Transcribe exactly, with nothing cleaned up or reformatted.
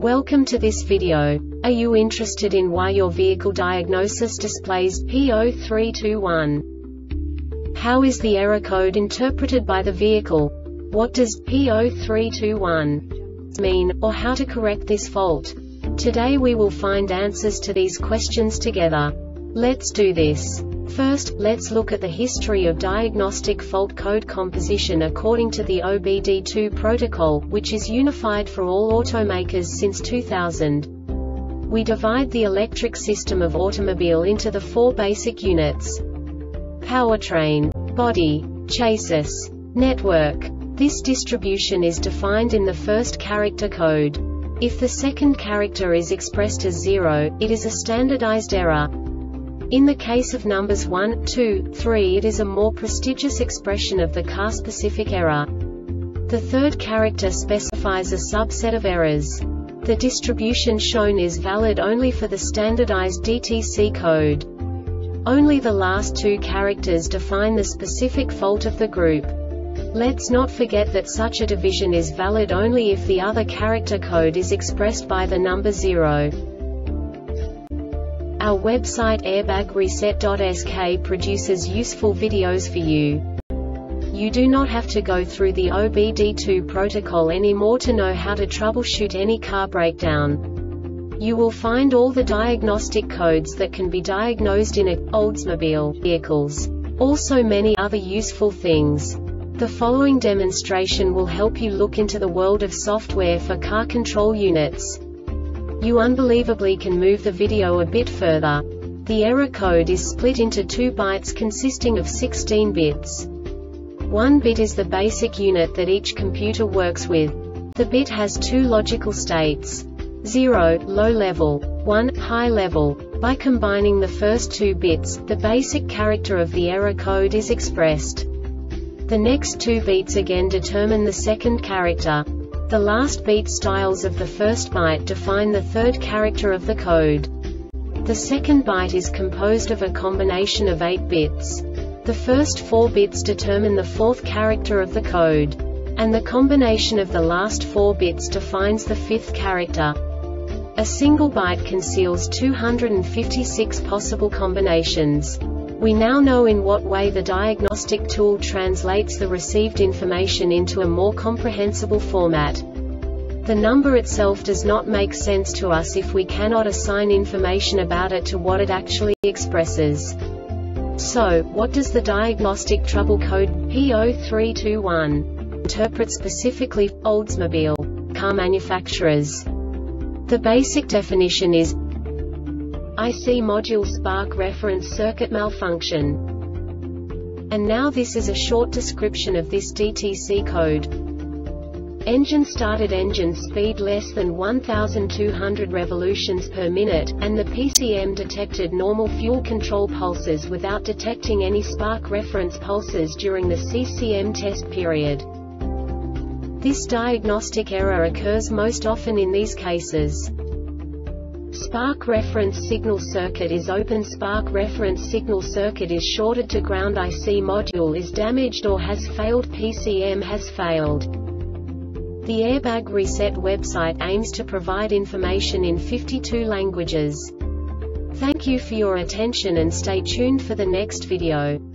Welcome to this video. Are you interested in why your vehicle diagnosis displays P zero three two one? How is the error code interpreted by the vehicle? What does P zero three two one mean, or how to correct this fault? Today we will find answers to these questions together. Let's do this. First, let's look at the history of diagnostic fault code composition according to the O B D two protocol, which is unified for all automakers since two thousand. We divide the electric system of automobile into the four basic units: powertrain, body, chassis, network. This distribution is defined in the first character code. If the second character is expressed as zero, it is a standardized error. In the case of numbers one, two, three, it is a more prestigious expression of the car-specific error. The third character specifies a subset of errors. The distribution shown is valid only for the standardized D T C code. Only the last two characters define the specific fault of the group. Let's not forget that such a division is valid only if the other character code is expressed by the number zero. Our website airbag reset dot S K produces useful videos for you. You do not have to go through the O B D two protocol anymore to know how to troubleshoot any car breakdown. You will find all the diagnostic codes that can be diagnosed in a Oldsmobile vehicles. Also many other useful things. The following demonstration will help you look into the world of software for car control units. You unbelievably can move the video a bit further. The error code is split into two bytes consisting of sixteen bits. One bit is the basic unit that each computer works with. The bit has two logical states: zero, low level, one, high level. By combining the first two bits, the basic character of the error code is expressed. The next two bits again determine the second character. The last beat styles of the first byte define the third character of the code. The second byte is composed of a combination of eight bits. The first four bits determine the fourth character of the code. And the combination of the last four bits defines the fifth character. A single byte conceals two hundred fifty-six possible combinations. We now know in what way the diagnostic tool translates the received information into a more comprehensible format. The number itself does not make sense to us if we cannot assign information about it to what it actually expresses. So, what does the diagnostic trouble code P zero three two one interpret specifically for Oldsmobile car manufacturers? The basic definition is I C module spark reference circuit malfunction. And now this is a short description of this D T C code. Engine started, engine speed less than one thousand two hundred revolutions per minute, and the P C M detected normal fuel control pulses without detecting any spark reference pulses during the C C M test period. This diagnostic error occurs most often in these cases: spark reference signal circuit is open, spark reference signal circuit is shorted to ground, I C module is damaged or has failed, P C M has failed. The Airbag Reset website aims to provide information in fifty-two languages. Thank you for your attention and stay tuned for the next video.